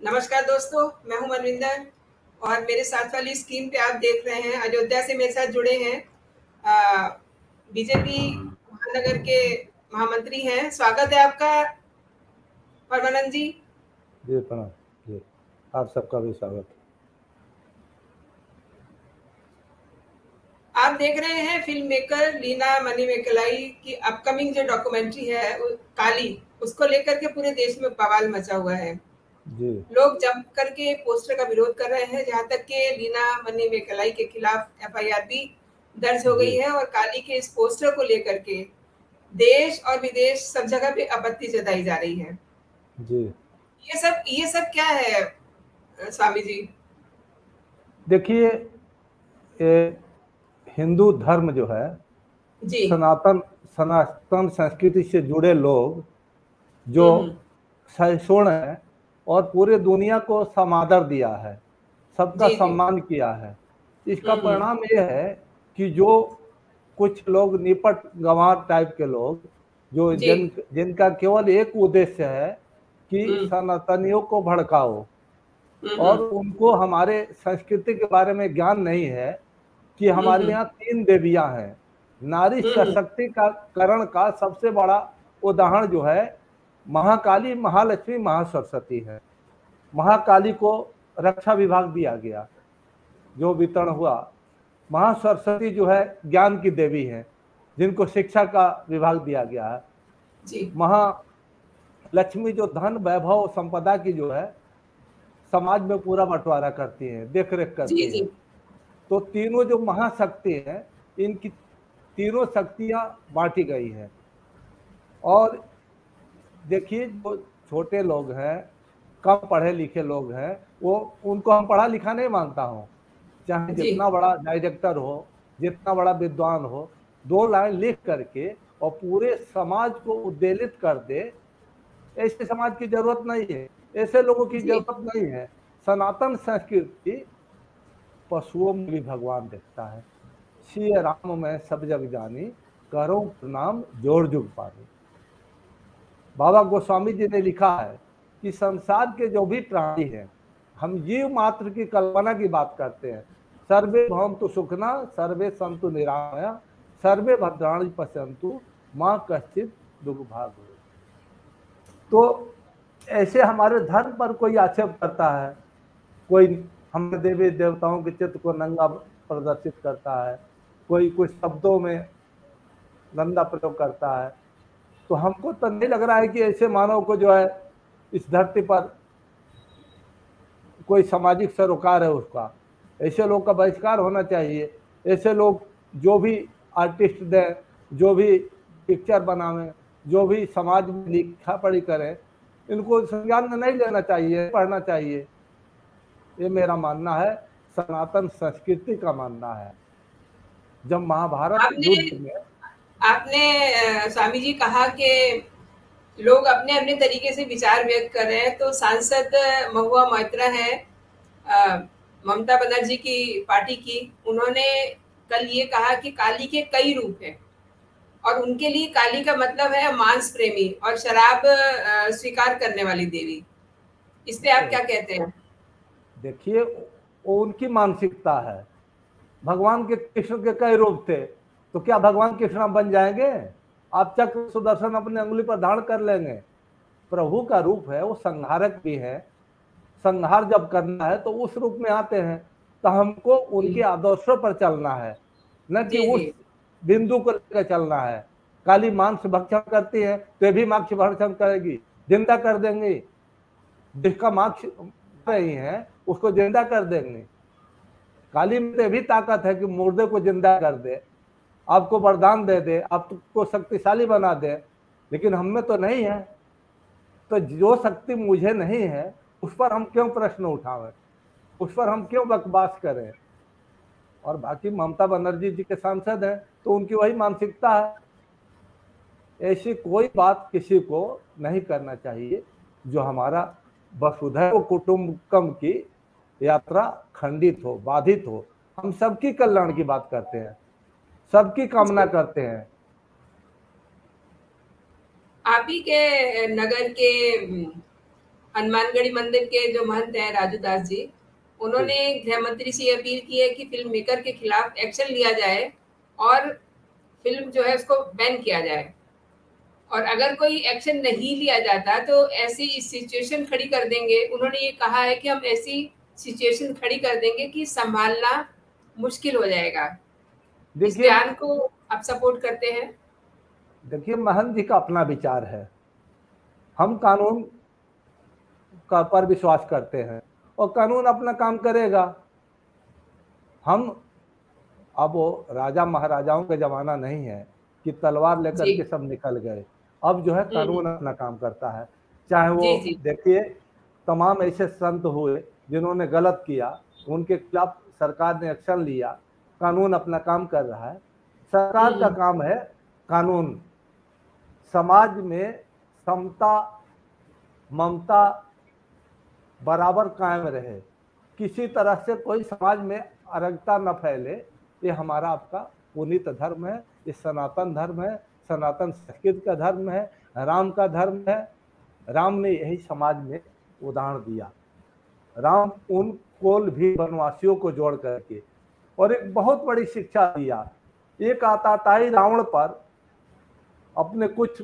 नमस्कार दोस्तों, मैं हूं मनविंदर और मेरे साथ वाली स्क्रीन पे आप देख रहे हैं अयोध्या से मेरे साथ जुड़े हैं बीजेपी महानगर के महामंत्री हैं। स्वागत है आपका परमानंद जी। जी प्रणाम जी, आप सबका भी स्वागत है। आप देख रहे हैं फिल्म मेकर लीना मणिमेकलाई की अपकमिंग जो डॉक्यूमेंट्री है काली, उसको लेकर के पूरे देश में बवाल मचा हुआ है। जी लोग जम करके पोस्टर का विरोध कर रहे हैं, जहां तक कि लीना मणिमेकलाई के खिलाफ एफआईआर भी दर्ज हो गई जी है और काली के इस पोस्टर को लेकर के देश और विदेश सब जगह पे आपत्ति जताई जा रही है। जी ये सब क्या है स्वामी जी? देखिए, ये हिंदू धर्म जो है, जी। सनातन संस्कृति से जुड़े लोग जो हम्म। सहिष्णु है और पूरे दुनिया को समादर दिया है, सबका जी जी। सम्मान किया है। इसका हम्म। परिणाम ये है कि जो कुछ लोग निपट गंवार टाइप के लोग जो जी। जिनका केवल एक उद्देश्य है कि हम्म। सनातनियों को भड़काओ हम्म। और उनको हमारे संस्कृति के बारे में ज्ञान नहीं है कि हमारे हम्म। यहाँ 3 देवियां हैं। नारी हम्म। सशक्तिकरण का सबसे बड़ा उदाहरण जो है महाकाली, महालक्ष्मी, महासरस्वती है। महाकाली को रक्षा विभाग दिया गया जो वितरण हुआ। महासरस्वती जो है ज्ञान की देवी है जिनको शिक्षा का विभाग दिया गया है। जी। महालक्ष्मी जो धन वैभव संपदा की जो है समाज में पूरा बंटवारा करती है, देख रेख करती जी है। जी। तो तीनों जो महाशक्ति है, इनकी तीनों शक्तियां बांटी गई है। और देखिए, जो छोटे लोग हैं, कम पढ़े लिखे लोग हैं, वो उनको हम पढ़ा लिखा नहीं मानता हूँ। चाहे जी। जितना बड़ा डायरेक्टर हो, जितना बड़ा विद्वान हो, 2 लाइन लिख करके और पूरे समाज को उद्वेलित कर दे, ऐसे समाज की जरूरत नहीं है, ऐसे लोगों की जी। जरूरत नहीं है। सनातन संस्कृति पशुओं में भी भगवान देखता है। सिय राम में सब जग जानी, करो प्रणाम जोर जुग पानी। बाबा गोस्वामी जी ने लिखा है कि संसार के जो भी प्राणी हैं, हम जीव मात्र की कल्पना की बात करते हैं। सर्वे भवन्तु सुखिनः, सर्वे सन्तु निरामया, सर्वे भद्राणि पश्यन्तु मां कश्चित् दुर्भाग् भवेत्। तो ऐसे हमारे धर्म पर कोई आक्षेप करता है, कोई हमारे देवी देवताओं के चित्र को नंगा प्रदर्शित करता है, कोई कुछ शब्दों में गंदा प्रयोग करता है, तो हमको तो नहीं लग रहा है कि ऐसे मानव को जो है इस धरती पर कोई सामाजिक सरोकार है उसका। ऐसे लोग का बहिष्कार होना चाहिए। ऐसे लोग जो भी आर्टिस्ट दें, जो भी पिक्चर बनावें, जो भी समाज में लिखा पढ़ी करें, इनको संज्ञान में नहीं लेना चाहिए, पढ़ना चाहिए। ये मेरा मानना है, सनातन संस्कृति का मानना है। जब महाभारत युद्ध में आपने स्वामी जी कहा कि लोग अपने अपने तरीके से विचार व्यक्त कर रहे हैं, तो सांसद महुआ मोइत्रा है ममता बनर्जी की पार्टी की, उन्होंने कल ये कहा कि काली के कई रूप हैं और उनके लिए काली का मतलब है मांस प्रेमी और शराब स्वीकार करने वाली देवी। इस पे आप क्या कहते हैं? देखिए, वो उनकी मानसिकता है। भगवान के कृष्ण के कई रूप थे, तो क्या भगवान कृष्ण बन जाएंगे? आप चक्र सुदर्शन अपने अंगुली पर धारण कर लेंगे। प्रभु का रूप है, वो संहारक भी है। संहार जब करना है तो उस रूप में आते हैं। तो हमको उनके आदर्शों पर चलना है, न कि उस बिंदु को लेकर चलना है। काली मांस भक्षण करती है तो ये भी मांस भक्षण करेगी, जिंदा कर देंगे। जिसका मांस रही है उसको जिंदा कर देंगे। काली में तो भी ताकत है कि मुर्दे को जिंदा कर दे, आपको वरदान दे दे, आपको शक्तिशाली बना दे, लेकिन हम में तो नहीं है। तो जो शक्ति मुझे नहीं है उस पर हम क्यों प्रश्न उठावें, उस पर हम क्यों बकवास करें? और बाकी ममता बनर्जी जी के सांसद हैं तो उनकी वही मानसिकता है। ऐसी कोई बात किसी को नहीं करना चाहिए जो हमारा वसुधैव कुटुंबकम की यात्रा खंडित हो, बाधित हो। हम सबकी कल्याण की बात करते हैं, सबकी कामना करते हैं। आप ही के नगर के हनुमानगढ़ी मंदिर के जो महंत हैं राजू दास जी, उन्होंने गृह मंत्री से अपील की है कि फिल्म मेकर के खिलाफ एक्शन लिया जाए और फिल्म जो है उसको बैन किया जाए। और अगर कोई एक्शन नहीं लिया जाता तो ऐसी सिचुएशन खड़ी कर देंगे। उन्होंने ये कहा है कि हम ऐसी सिचुएशन खड़ी कर देंगे कि संभालना मुश्किल हो जाएगा। इस देखिए, बयान को आप सपोर्ट करते हैं? देखिए महंत जी का अपना विचार है, हम कानून का पर विश्वास करते हैं और कानून अपना काम करेगा। हम अब वो राजा महाराजाओं का जमाना नहीं है कि तलवार लेकर जी। के सब निकल गए। अब जो है कानून अपना काम करता है। चाहे वो जी जी। देखिए तमाम ऐसे संत हुए जिन्होंने गलत किया, उनके खिलाफ सरकार ने एक्शन लिया, कानून अपना काम कर रहा है। सरकार का काम है कानून समाज में समता ममता बराबर कायम रहे, किसी तरह से कोई समाज में अराजकता न फैले। ये हमारा आपका पुनीत धर्म है, ये सनातन धर्म है, सनातन संस्कृति का धर्म है, राम का धर्म है। राम ने यही समाज में उदाहरण दिया। राम उन कोल भी वनवासियों को जोड़ करके और एक बहुत बड़ी शिक्षा दिया। एक आताताई रावण पर अपने कुछ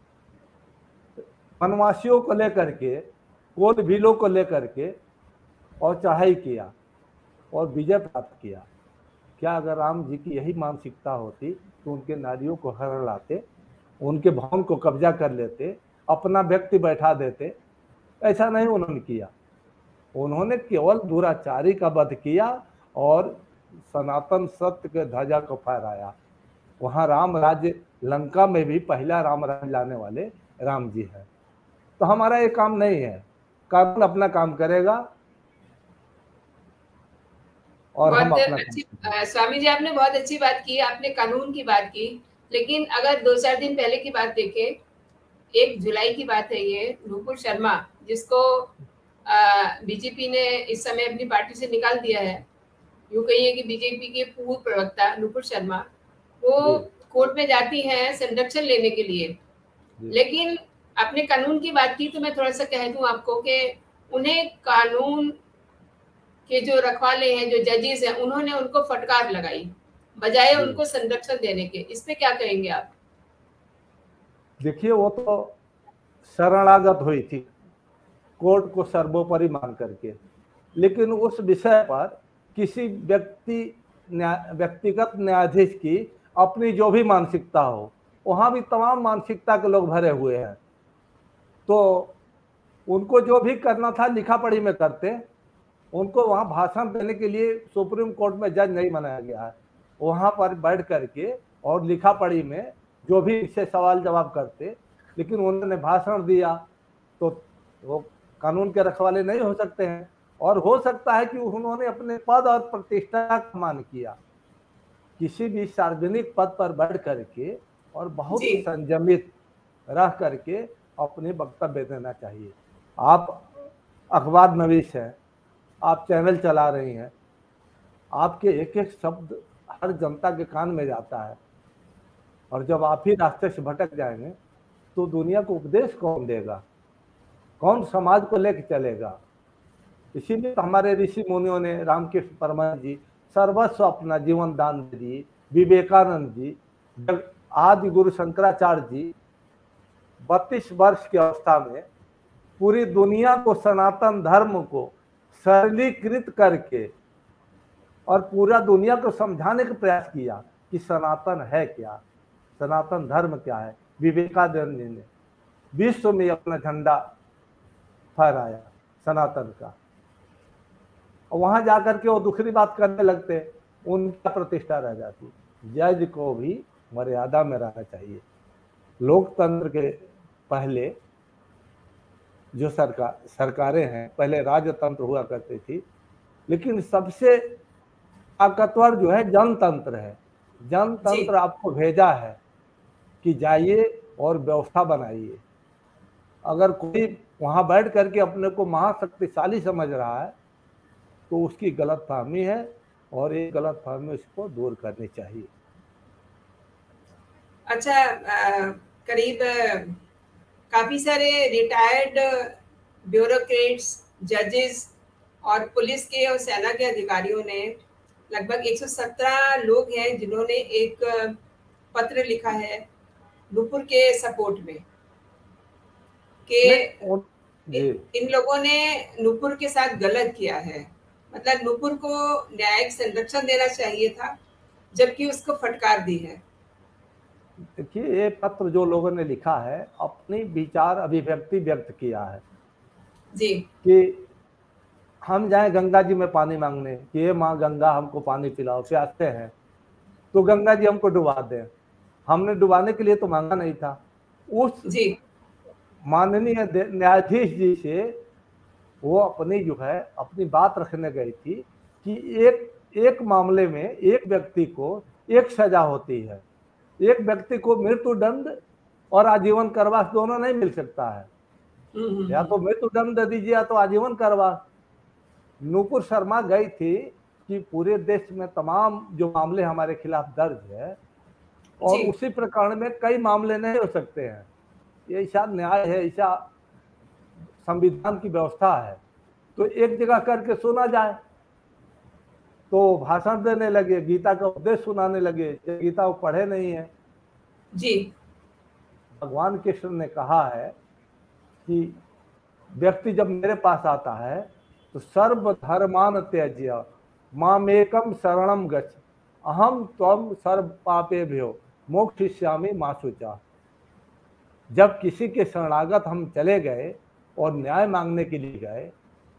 वनवासियों को लेकर के, कोल भीलों को लेकर के और चढ़ाई किया और विजय प्राप्त किया। क्या अगर राम जी की यही मानसिकता होती तो उनके नारियों को हर लाते, उनके भवन को कब्जा कर लेते, अपना व्यक्ति बैठा देते? ऐसा नहीं उन्होंने किया। उन्होंने केवल दुराचारी का वध किया और सनातन सत्य के ध्वजा को फहराया। वहां राम राज्य, लंका में भी पहला राम राज्य लाने वाले राम जी हैं। तो हमारा ये काम नहीं है, कानून अपना काम करेगा और हम बहुत अपना अच्छी काम। स्वामी जी, आपने बहुत अच्छी बात की, आपने कानून की बात की। लेकिन अगर 2-4 दिन पहले की बात देखें, 1 जुलाई की बात है ये, नुपुर शर्मा जिसको बीजेपी ने इस समय अपनी पार्टी से निकाल दिया है, यूं कहिए कि बीजेपी के पूर्व प्रवक्ता नुपुर शर्मा, वो कोर्ट में जाती हैं संरक्षण लेने के लिए। लेकिन आपने कानून की बात की तो मैं थोड़ा सा कह दूं आपको कि उन्हें कानून के जो रखवाले हैं, जो जजेस हैं, उन्होंने उनको फटकार लगाई बजाय उनको संरक्षण देने के। इस पे क्या कहेंगे आप? देखिए वो तो शरणागत हुई थी कोर्ट को सर्वोपरि मान करके, लेकिन उस विषय पर किसी व्यक्तिगत न्यायाधीश की अपनी जो भी मानसिकता हो, वहां भी तमाम मानसिकता के लोग भरे हुए हैं, तो उनको जो भी करना था लिखा पढ़ी में करते। उनको वहां भाषण देने के लिए सुप्रीम कोर्ट में जज नहीं बनाया गया है, वहां पर बैठ करके और लिखा पढ़ी में जो भी इससे सवाल जवाब करते। लेकिन उन्होंने भाषण दिया तो वो कानून के रखवाले नहीं हो सकते हैं। और हो सकता है कि उन्होंने अपने पद और प्रतिष्ठा का मान किया। किसी भी सार्वजनिक पद पर बैठ करके और बहुत संयमित रह करके अपने वक्तव्य देना चाहिए। आप अखबार नवीस हैं, आप चैनल चला रही हैं, आपके एक एक शब्द हर जनता के कान में जाता है, और जब आप ही रास्ते से भटक जाएंगे तो दुनिया को उपदेश कौन देगा, कौन समाज को लेकर चलेगा? इसीलिए तो हमारे ऋषि मुनियों ने, रामकृष्ण परमहंस जी सर्वस्व अपना जीवन दान दे दिए, विवेकानंद जी, आदि गुरु शंकराचार्य जी 32 वर्ष की अवस्था में पूरी दुनिया को सनातन धर्म को सरलीकृत करके और पूरा दुनिया को समझाने का प्रयास किया कि सनातन है क्या, सनातन धर्म क्या है। विवेकानंद जी ने विश्व में अपना झंडा फहराया सनातन का, और वहां जाकर के वो दूसरी बात करने लगते, उनका प्रतिष्ठा रह जाती। जज को भी मर्यादा में रहना चाहिए। लोकतंत्र के पहले जो सरकारें हैं, पहले राजतंत्र हुआ करती थी, लेकिन सबसे ताकतवर जो है जनतंत्र है। जनतंत्र आपको भेजा है कि जाइए और व्यवस्था बनाइए। अगर कोई वहां बैठ करके अपने को महाशक्तिशाली समझ रहा है तो उसकी गलतफहमी है, और एक गलतफहमी उसको दूर करनी चाहिए। अच्छा, करीब काफी सारे रिटायर्ड ब्यूरोक्रेट्स, जजेस और पुलिस के और सेना के अधिकारियों ने, लगभग 117 लोग हैं जिन्होंने एक पत्र लिखा है नुपुर के सपोर्ट में कि जी इन लोगों ने नुपुर के साथ गलत किया है। मतलब नुपुर को न्यायिक संरक्षण देना चाहिए था, जबकि उसको फटकार दी है। देखिए, ये पत्र जो लोगों ने लिखा है अपनी विचार अभिव्यक्ति व्यक्त किया है जी कि हम जाएं गंगा जी में पानी मांगने कि ये माँ गंगा हमको पानी पिलाओ, प्यासे हैं, तो गंगा जी हमको डुबा दें। हमने डुबाने के लिए तो मांगा नहीं था। उस जी माननीय न्यायाधीश जी से वो अपनी जो है अपनी बात रखने गई थी कि एक मामले में एक व्यक्ति को एक सजा होती है, एक व्यक्ति को मृत्यु दंड और आजीवन कारावास दोनों नहीं मिल सकता है। या तो मृत्यु दंड दे दीजिए या तो आजीवन कारावास। नूपुर शर्मा गई थी कि पूरे देश में तमाम जो मामले हमारे खिलाफ दर्ज है और जी उसी प्रकरण में कई मामले नहीं हो सकते हैं, ये ऐसा न्याय है, ऐसा संविधान की व्यवस्था है, तो एक जगह करके सुना जाए। तो भाषण देने लगे, गीता का उपदेश सुनाने लगे, गीता वो पढ़े नहीं है। जी भगवान कृष्ण ने कहा है कि व्यक्ति जब मेरे पास आता है तो सर्वधर्मान त्यज्य मामेकम शरणम गच्छ अहम त्वं सर्व पापेभ्यो मोक्षयिष्यामि मा शुचा। जब किसी के शरणागत हम चले गए और न्याय मांगने के लिए गए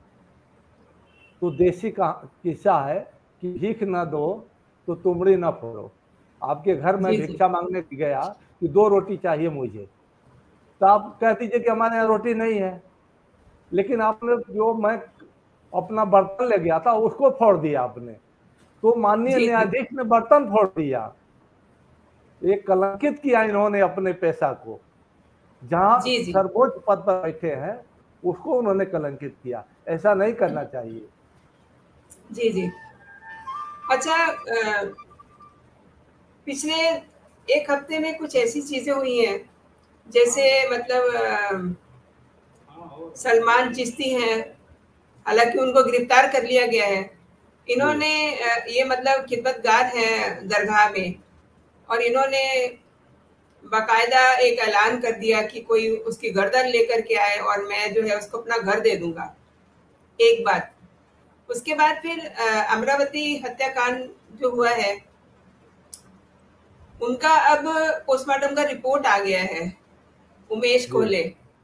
तो देसी का किस्सा है कि भीख न दो तो तुमड़ी न फोड़ो। आपके घर में भिक्षा मांगने गया कि 2 रोटी चाहिए मुझे, तो आप कह दीजिए कि हमारे यहाँ रोटी नहीं है, लेकिन आपने जो मैं अपना बर्तन ले गया था उसको फोड़ दिया आपने, तो माननीय न्यायाधीश ने बर्तन फोड़ दिया। एक कलंकित किया इन्होंने अपने पेशा को, जहां सर्वोच्च पद पर बैठे हैं उसको उन्होंने कलंकित किया। ऐसा नहीं करना चाहिए। जी जी। अच्छा, पिछले एक हफ्ते में कुछ ऐसी चीजें हुई हैं, जैसे मतलब सलमान चिश्ती हैं, हालांकि उनको गिरफ्तार कर लिया गया है। इन्होंने ये मतलब खिदमतगार हैं दरगाह में, और इन्होंने बाकायदा एक ऐलान कर दिया कि कोई उसकी गर्दन लेकर के आए और मैं जो है उसको अपना घर दे दूंगा। एक बात। उसके बाद फिर अमरावती हत्याकांड जो हुआ है उनका अब पोस्टमार्टम का रिपोर्ट आ गया है, उमेश कोहले,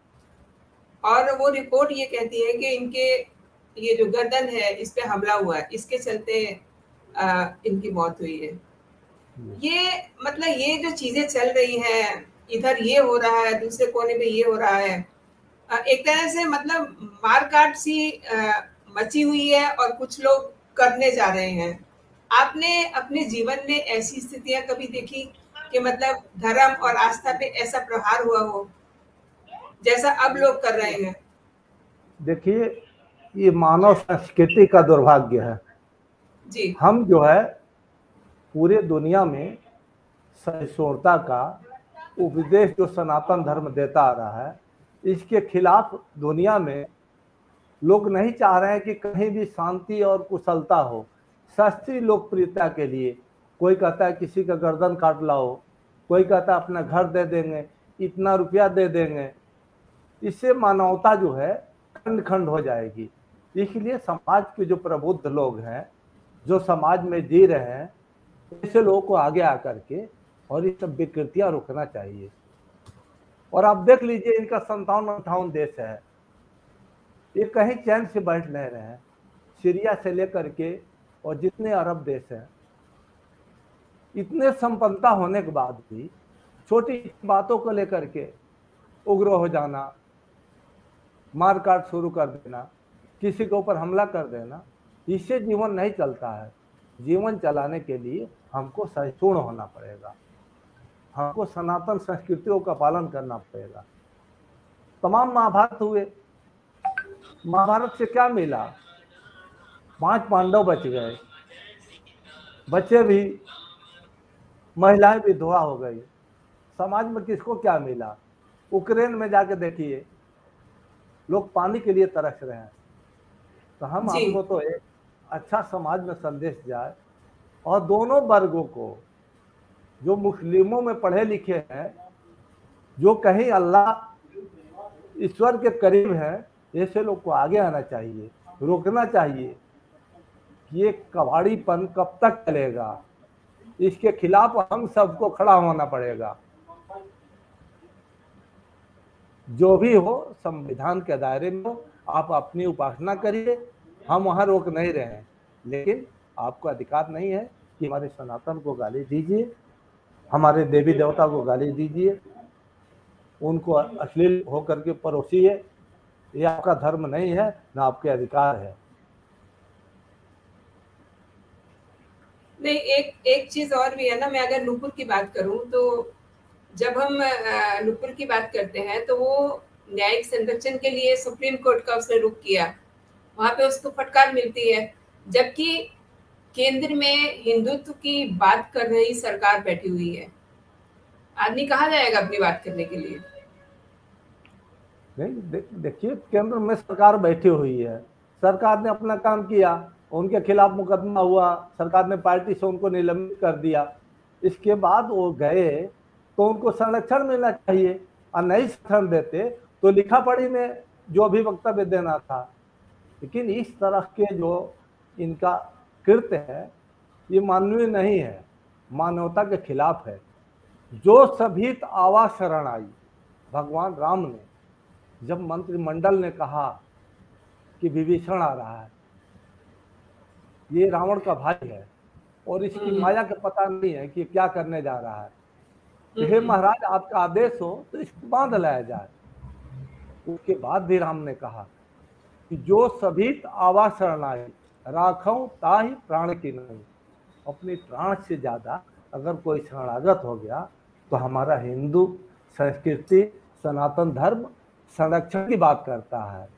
और वो रिपोर्ट ये कहती है कि इनके ये जो गर्दन है इस पे हमला हुआ है, इसके चलते इनकी मौत हुई है। ये मतलब ये जो चीजें चल रही हैं, इधर ये हो रहा है, दूसरे कोने पे ये हो रहा है, एक तरह से मतलब मारकाट सी मची हुई है और कुछ लोग करने जा रहे हैं। आपने अपने जीवन में ऐसी स्थितियां कभी देखी कि मतलब धर्म और आस्था पे ऐसा प्रहार हुआ हो जैसा अब लोग कर रहे हैं? देखिए, ये मानव संस्कृति का दुर्भाग्य है जी। हम जो है पूरे दुनिया में सहिष्णुता का उपदेश जो सनातन धर्म देता आ रहा है, इसके खिलाफ दुनिया में लोग नहीं चाह रहे हैं कि कहीं भी शांति और कुशलता हो। सस्ती लोकप्रियता के लिए कोई कहता है किसी का गर्दन काट लाओ, कोई कहता है अपना घर दे देंगे, इतना रुपया दे देंगे। इससे मानवता जो है खंड खंड हो जाएगी। इसलिए समाज के जो प्रबुद्ध लोग हैं, जो समाज में जी रहे हैं, ऐसे लोगों को आगे आकर के और ये सब विकृतियां रोकना चाहिए। और आप देख लीजिए, इनका 57-58 देश है, ये कहीं चैन से बैठ नहीं रहे हैं। सीरिया से लेकर के और जितने अरब देश हैं, इतने संपन्नता होने के बाद भी छोटी बातों को लेकर के उग्र हो जाना, मारकाट शुरू कर देना, किसी के ऊपर हमला कर देना, इससे जीवन नहीं चलता है। जीवन चलाने के लिए हमको सहिष्णु होना पड़ेगा, हमको सनातन संस्कृतियों का पालन करना पड़ेगा। तमाम महाभारत हुए, महाभारत से क्या मिला? 5 पांडव बच गए, बच्चे भी, महिलाएं विधवा हो गई। समाज में किसको क्या मिला? यूक्रेन में जाके देखिए, लोग पानी के लिए तरस रहे हैं। तो हम जी। आपको तो एक अच्छा समाज में संदेश जाए, और दोनों वर्गों को, जो मुस्लिमों में पढ़े लिखे हैं, जो कहीं अल्लाह ईश्वर के करीब हैं, ऐसे लोग को आगे आना चाहिए, रोकना चाहिए कि ये कबाड़ीपन कब तक चलेगा। इसके खिलाफ हम सबको खड़ा होना पड़ेगा। जो भी हो संविधान के दायरे में हो, आप अपनी उपासना करिए, हम वहां रोक नहीं रहे हैं, लेकिन आपको अधिकार नहीं है कि हमारे सनातन को गाली दीजिए, हमारे देवी देवता को गाली दीजिए, उनको अश्लील होकर के परोसिए। ये आपका धर्म नहीं है, ना आपके अधिकार है। नहीं, एक एक चीज और भी है ना। मैं अगर नूपुर की बात करूं तो जब हम नूपुर की बात करते हैं तो वो न्यायिक संरक्षण के लिए सुप्रीम कोर्ट का उसने रुख किया, वहां पे उसको फटकार मिलती है, जबकि केंद्र में हिंदुत्व की बात कर रही सरकार बैठी हुई है। आदमी कहाँ जाएगा अपनी बात करने के लिए? नहीं, देखिए, केंद्र में सरकार बैठी हुई है, सरकार ने अपना काम किया, उनके खिलाफ मुकदमा हुआ, सरकार ने पार्टी से उनको निलंबित कर दिया। इसके बाद वो गए तो उनको संरक्षण मिलना चाहिए, और नहीं संरक्षण देते तो लिखा पढ़ी में जो भी वक्तव्य देना था। लेकिन इस तरह के जो इनका कृत्य है, ये मानवीय नहीं है, मानवता के खिलाफ है। जो सभी आवाज शरण आई, भगवान राम ने जब मंत्रिमंडल ने कहा कि विभीषण आ रहा है, ये रावण का भाई है और इसकी माया का पता नहीं है कि क्या करने जा रहा है, तो हे महाराज आपका आदेश हो तो इसको बांध लाया जाए। उसके बाद भी राम ने कहा कि जो सभी आवाज शरण आई, राखऊं ताहि प्राण की नहीं। अपनी प्राण से ज्यादा अगर कोई शरणागत हो गया तो हमारा हिंदू संस्कृति, सनातन धर्म संरक्षण की बात करता है।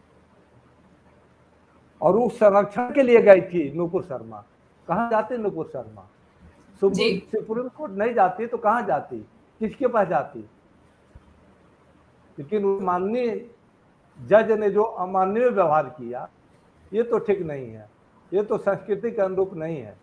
और उस संरक्षण के लिए गई थी नूपुर शर्मा। कहाँ जाती नूपुर शर्मा? सुप्रीम कोर्ट नहीं जाती तो कहाँ जाती, किसके पास जाती? लेकिन माननीय जज ने जो अमानवीय व्यवहार किया, ये तो ठीक नहीं है, ये तो संस्कृति के अनुरूप नहीं है।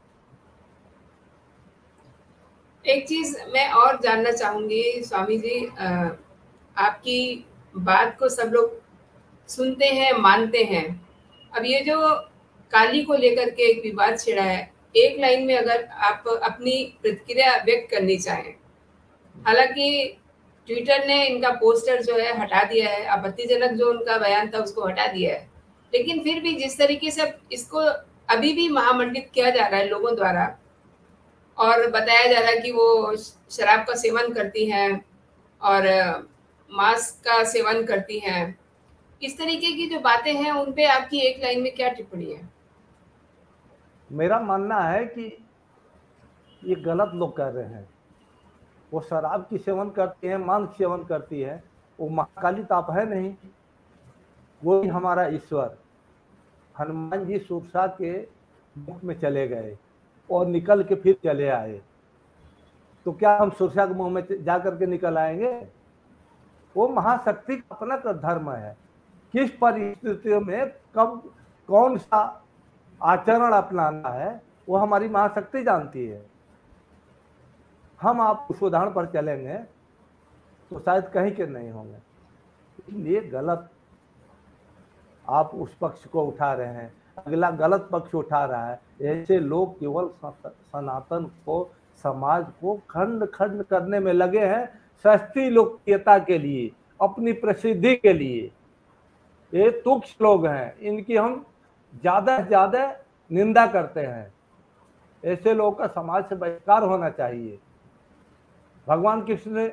एक चीज मैं और जानना चाहूंगी स्वामी जी, आपकी बात को सब लोग सुनते हैं, मानते हैं। अब ये जो काली को लेकर के एक विवाद छिड़ा है, एक लाइन में अगर आप अपनी प्रतिक्रिया व्यक्त करनी चाहें। हालांकि ट्विटर ने इनका पोस्टर जो है हटा दिया है, आपत्तिजनक जो उनका बयान था उसको हटा दिया है, लेकिन फिर भी जिस तरीके से इसको अभी भी महामंडित किया जा रहा है लोगों द्वारा, और बताया जा रहा है कि वो शराब का सेवन करती हैं और मांस का सेवन करती हैं, इस तरीके की जो बातें हैं उन पे आपकी एक लाइन में क्या टिप्पणी है? मेरा मानना है कि ये गलत लोग कर रहे हैं। वो शराब की सेवन करती है, मांस सेवन करती है, वो महाकाली ताप है नहीं, वो ही हमारा ईश्वर। हनुमान जी सुरसा के मुख में चले गए और निकल के फिर चले आए, तो क्या हम सुरसा के मुंह में जाकर के निकल आएंगे? वो महाशक्ति का अपना धर्म है, किस परिस्थितियों में कब कौन सा आचरण अपनाना है वो हमारी महाशक्ति जानती है। हम आप उस उदाहरण पर चलेंगे तो शायद कहीं के नहीं होंगे। इसलिए गलत आप उस पक्ष को उठा रहे हैं, अगला गलत पक्ष उठा रहा है। ऐसे लोग केवल सनातन को, समाज को खंड खंड करने में लगे हैं, सस्ती लोकप्रियता के लिए, अपनी प्रसिद्धि के लिए। ये तुच्छ लोग हैं, इनकी हम ज्यादा से ज्यादा निंदा करते हैं। ऐसे लोगों का समाज से बहिष्कार होना चाहिए। भगवान कृष्ण ने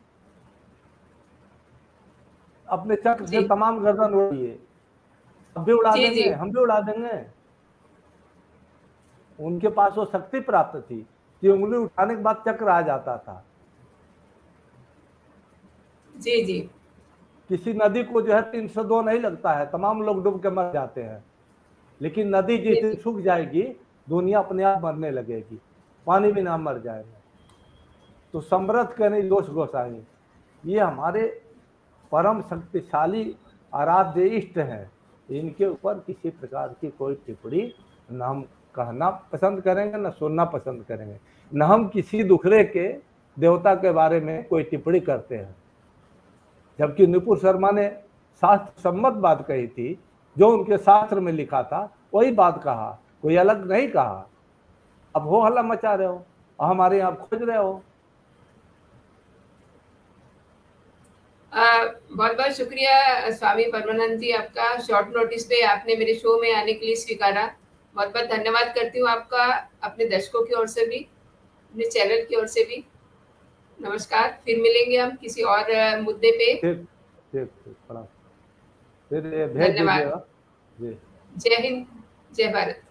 अपने चक्र से तमाम गर्दन उड़ाई, अब भी उड़ा देंगे, हम भी उड़ा देंगे। उनके पास वो शक्ति प्राप्त थी कि उंगली उठाने के बाद चक्र आ जाता था। जी जी। किसी नदी को जो है 302 नहीं लगता है, तमाम लोग डूब के मर जाते हैं। लेकिन नदी जिस दिन सूख जाएगी, दुनिया अपने आप मरने लगेगी, पानी भी ना मर जाएगा। तो समृद्ध के नहीं दोष गोसाई, ये हमारे परम शक्तिशाली आराध्य इष्ट हैं, इनके ऊपर किसी प्रकार की कोई टिप्पणी न हम कहना पसंद करेंगे, न सुनना पसंद करेंगे, न हम किसी दूसरे के देवता के बारे में कोई टिप्पणी करते हैं। जबकि नुपुर शर्मा ने शास्त्र सम्मत बात कही थी, जो उनके शास्त्र में लिखा था वही बात कहा, कोई अलग नहीं कहा। अब हो हल्ला मचा रहे हो और हमारे यहाँ खोज रहे हो। बहुत बहुत शुक्रिया स्वामी परमानंद जी, आपका शॉर्ट नोटिस पे आपने मेरे शो में आने के लिए स्वीकारा। बहुत बहुत धन्यवाद करती हूँ आपका, अपने दर्शकों की ओर से भी, अपने चैनल की ओर से भी। नमस्कार, फिर मिलेंगे हम किसी और मुद्दे पे। ठीक ठीक ठीक, फिर भेज धन्यवाद। दीजिएगा जी। जय हिंद, जय भारत।